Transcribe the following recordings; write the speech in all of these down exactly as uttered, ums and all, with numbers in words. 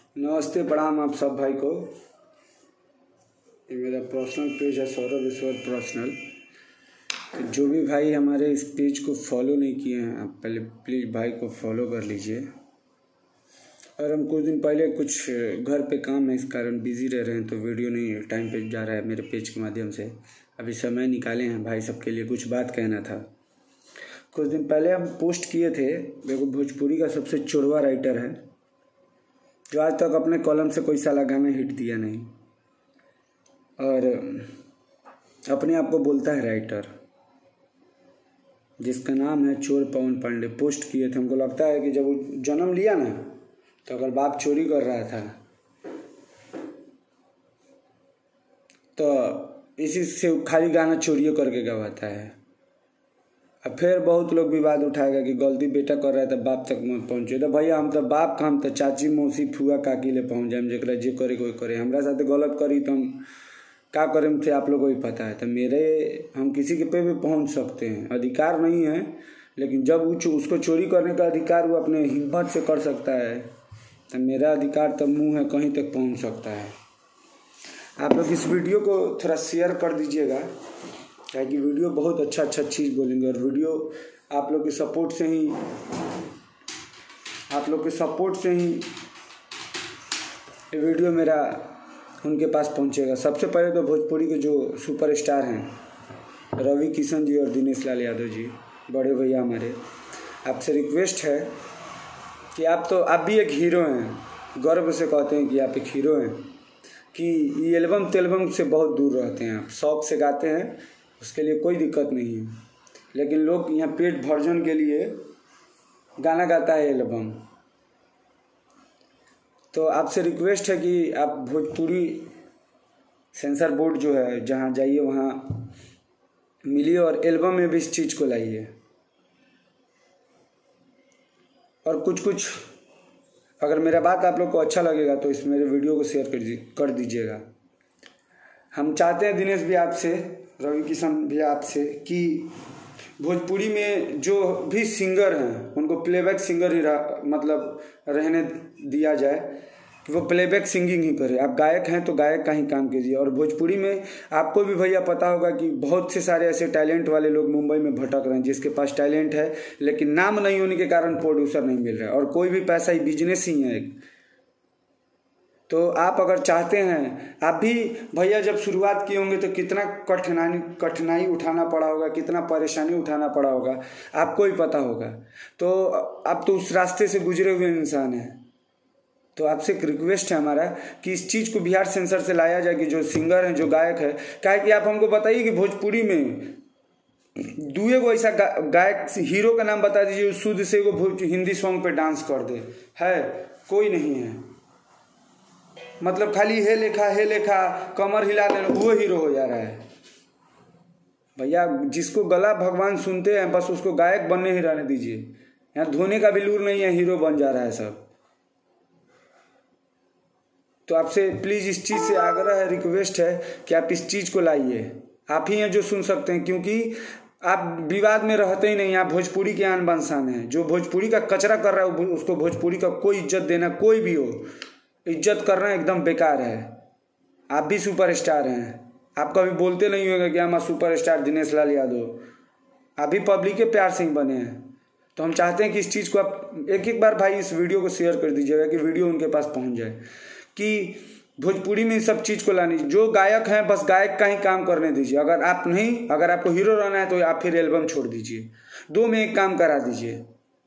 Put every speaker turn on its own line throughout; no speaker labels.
नमस्ते, प्रणाम आप सब भाई को। ये मेरा पर्सनल पेज है सौरभ ईश्वर पर्सनल। तो जो भी भाई हमारे इस पेज को फॉलो नहीं किए हैं, आप पहले प्लीज़ भाई को फॉलो कर लीजिए। और हम कुछ दिन पहले कुछ घर पे काम है, इस कारण बिज़ी रह रहे हैं, तो वीडियो नहीं टाइम पे जा रहा है मेरे पेज के माध्यम से। अभी समय निकाले हैं भाई सबके लिए, कुछ बात कहना था। कुछ दिन पहले हम पोस्ट किए थे, देखो भोजपुरी का सबसे चोरवा राइटर है जो आज तक अपने कॉलम से कोई साला गाना हिट दिया नहीं, और अपने आप को बोलता है राइटर, जिसका नाम है चोर पवन पांडे। पोस्ट किए थे, हमको लगता है कि जब वो जन्म लिया ना, तो अगर बाप चोरी कर रहा था तो इसी से खाली गाना चोरियों करके गवाता है। अब फिर बहुत लोग विवाद उठाएगा कि गलती बेटा कर रहा है तो बाप तक मत पहुँचे। तो भैया हम तो बाप का, हम तो चाची मौसी फुआ काकी ले पहुँच जाए, जरा जे करे कोई करे। हमारा साथ गलत करी तो हम क्या करें थे आप लोगों को ही पता है। तो मेरे हम किसी के पे भी पहुँच सकते हैं, अधिकार नहीं है, लेकिन जब वो उसको चोरी करने का अधिकार वो अपने हिम्मत से कर सकता है, तो मेरा अधिकार तो मुँह है कहीं तक पहुँच सकता है। आप लोग इस वीडियो को थोड़ा शेयर कर दीजिएगा, क्या कि वीडियो बहुत अच्छा अच्छा चीज़ बोलेंगे। और वीडियो आप लोग के सपोर्ट से ही आप लोग के सपोर्ट से ही ये वीडियो मेरा उनके पास पहुंचेगा। सबसे पहले तो भोजपुरी के जो सुपरस्टार हैं रवि किशन जी और दिनेश लाल यादव जी, बड़े भैया हमारे, आपसे रिक्वेस्ट है कि आप तो आप भी एक हीरो हैं, गर्व से कहते हैं कि आप एक हीरो हैं, कि ये एल्बम तेल्बम से बहुत दूर रहते हैं, आप शौक से गाते हैं, उसके लिए कोई दिक्कत नहीं है। लेकिन लोग यहाँ पेट भर्जन के लिए गाना गाता है एल्बम। तो आपसे रिक्वेस्ट है कि आप भोजपुरी सेंसर बोर्ड जो है जहाँ जाइए वहाँ मिलिए और एल्बम में भी इस चीज़ को लाइए। और कुछ कुछ अगर मेरा बात आप लोग को अच्छा लगेगा तो इस मेरे वीडियो को शेयर कर कर दीजिएगा। हम चाहते हैं दिनेश भी आपसे, रवि किशन भी आपसे, कि भोजपुरी में जो भी सिंगर हैं उनको प्लेबैक सिंगर ही रह, मतलब रहने दिया जाए, कि वो प्लेबैक सिंगिंग ही करे। आप गायक हैं तो गायक का ही काम कीजिए। और भोजपुरी में आपको भी भैया पता होगा कि बहुत से सारे ऐसे टैलेंट वाले लोग मुंबई में भटक रहे हैं, जिसके पास टैलेंट है लेकिन नाम नहीं होने के कारण प्रोड्यूसर नहीं मिल रहा है, और कोई भी पैसा ही बिजनेस ही है एक। तो आप अगर चाहते हैं, आप भी भैया जब शुरुआत किए होंगे तो कितना कठिनाई कठिनाई उठाना पड़ा होगा, कितना परेशानी उठाना पड़ा होगा, आपको ही पता होगा। तो आप तो उस रास्ते से गुजरे हुए इंसान हैं। तो आपसे एक रिक्वेस्ट है हमारा कि इस चीज़ को बिहार सेंसर से लाया जाए, कि जो सिंगर हैं, जो गायक है, क्या है कि आप हमको बताइए कि भोजपुरी में दुए को ऐसा गा, गायक हीरो का नाम बता दीजिए शुद्ध से वो हिंदी सॉन्ग पे डांस कर दे। है कोई नहीं है, मतलब खाली हे लेखा हे लेखा कमर हिला ले वो हीरो हो जा रहा है। भैया जिसको गला भगवान सुनते हैं बस उसको गायक बनने ही रहने दीजिए। यहाँ धोने का भी लूर नहीं है, हीरो बन जा रहा है सब। तो आपसे प्लीज़ इस चीज़ से आग्रह है, रिक्वेस्ट है कि आप इस चीज़ को लाइए। आप ही हैं जो सुन सकते हैं, क्योंकि आप विवाद में रहते ही नहीं। आप भोजपुरी के आन बान शान हैं। जो भोजपुरी का कचरा कर रहा है उसको भोजपुरी का कोई इज्जत देना, कोई भी हो, इज्जत करना एकदम बेकार है। आप भी सुपरस्टार हैं, आप कभी बोलते नहीं होंगे कि हम सुपरस्टार दिनेश लाल यादव, आप भी पब्लिक के प्यार से ही बने हैं। तो हम चाहते हैं कि इस चीज़ को आप एक एक बार भाई इस वीडियो को शेयर कर दीजिएगा, कि वीडियो उनके पास पहुंच जाए, कि भोजपुरी में सब चीज़ को लानी। जो गायक हैं बस गायक का ही काम करने दीजिए। अगर आप नहीं, अगर आपको हीरो रहना है तो आप फिर एल्बम छोड़ दीजिए, दो में एक काम करा दीजिए।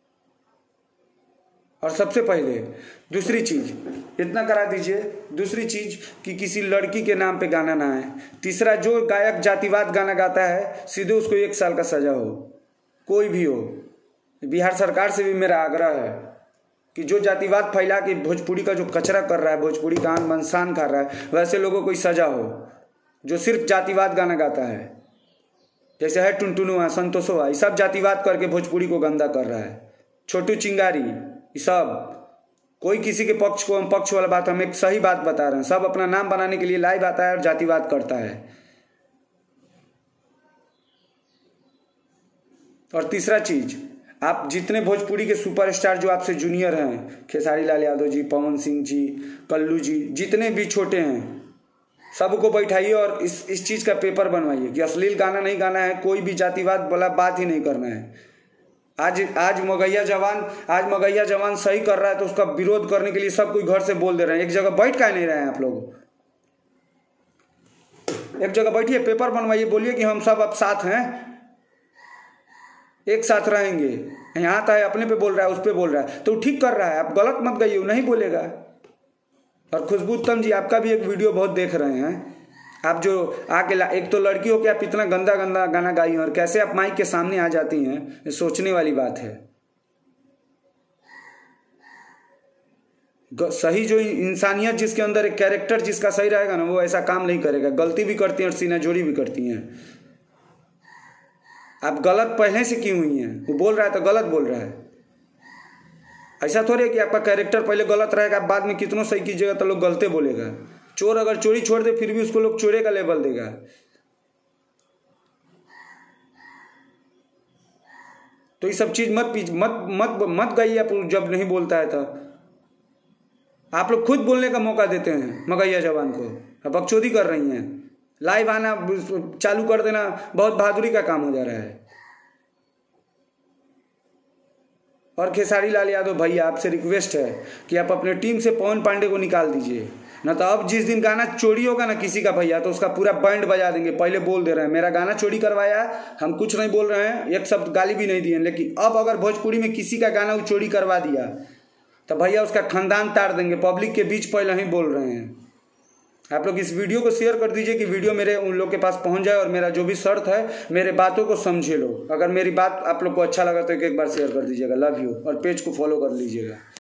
और सबसे पहले दूसरी चीज़ इतना करा दीजिए, दूसरी चीज़ कि किसी लड़की के नाम पे गाना ना आए। तीसरा, जो गायक जातिवाद गाना गाता है सीधे उसको एक साल का सज़ा हो, कोई भी हो। बिहार सरकार से भी मेरा आग्रह है कि जो जातिवाद फैला के भोजपुरी का जो कचरा कर रहा है, भोजपुरी का आन बान शान कर रहा है, वैसे लोगों को सज़ा हो जो सिर्फ जातिवाद गाना गाता है। जैसे है टुनटुनुआ, संतोषवा, ये सब जातिवाद करके भोजपुरी को गंदा कर रहा है। छोटू चिंगारी, ये सब कोई किसी के पक्ष को हम पक्ष वाला बात, हम एक सही बात बता रहे हैं। सब अपना नाम बनाने के लिए लाइव आता है और जातिवाद करता है। और तीसरा चीज, आप जितने भोजपुरी के सुपरस्टार जो आपसे जूनियर हैं, खेसारी लाल यादव जी, पवन सिंह जी, कल्लू जी, जितने भी छोटे हैं, सबको बैठाइए और इस इस चीज़ का पेपर बनवाइए कि अश्लील गाना नहीं गाना है, कोई भी जातिवाद वाला बात ही नहीं करना है। आज आज मगैया जवान आज मगैया जवान सही कर रहा है तो उसका विरोध करने के लिए सब कोई घर से बोल दे रहे हैं। एक जगह बैठ का नहीं रहे हैं आप लोग, एक जगह बैठिए, पेपर बनवाइए, बोलिए कि हम सब अब साथ हैं, एक साथ रहेंगे। यहाँ तो है अपने पे बोल रहा है, उस पे बोल रहा है तो ठीक कर रहा है, आप गलत मत गइए, नहीं बोलेगा। और खुशबू उत्तम जी, आपका भी एक वीडियो बहुत देख रहे हैं, आप जो आके एक तो लड़की हो के आप इतना गंदा गंदा गाना गाई हैं और कैसे आप माइक के सामने आ जाती हैं, ये सोचने वाली बात है। सही जो इंसानियत जिसके अंदर, एक कैरेक्टर जिसका सही रहेगा ना, वो ऐसा काम नहीं करेगा। गलती भी करती हैं और सीनाजोरी भी करती हैं। आप गलत पहले से क्यों हुई हैं? वो बोल रहा है तो गलत बोल रहा है। ऐसा थोड़ी है कि आपका कैरेक्टर पहले गलत रहेगा, आप बाद में कितनों सही कीजिएगा तो लोग गलते बोलेगा। चोर अगर चोरी छोड़ दे फिर भी उसको लोग चोरे का लेबल देगा। तो ये सब चीज मत मत मत मत गाइए आप जब नहीं बोलता है तो। आप लोग खुद बोलने का मौका देते हैं मगैया जवान को, अब बकचोदी कर रही हैं। लाइव आना चालू कर देना बहुत बहादुरी का काम हो जा रहा है। और खेसारी लाल यादव भैया, आपसे रिक्वेस्ट है कि आप अपने टीम से पवन पांडे को निकाल दीजिए, ना तो अब जिस दिन गाना चोरी होगा ना किसी का भैया, तो उसका पूरा बैंड बजा देंगे। पहले बोल दे रहे हैं मेरा गाना चोरी करवाया, हम कुछ नहीं बोल रहे हैं, एक शब्द गाली भी नहीं दिए, लेकिन अब अगर भोजपुरी में किसी का गाना वो चोरी करवा दिया तो भैया उसका खानदान तार देंगे। पब्लिक के बीच पहले ही बोल रहे हैं। आप लोग इस वीडियो को शेयर कर दीजिए कि वीडियो मेरे उन लोग के पास पहुंच जाए और मेरा जो भी शर्त है, मेरे बातों को समझे लो। अगर मेरी बात आप लोग को अच्छा लगा तो एक एक बार शेयर कर दीजिएगा। Love you. और पेज को फॉलो कर लीजिएगा।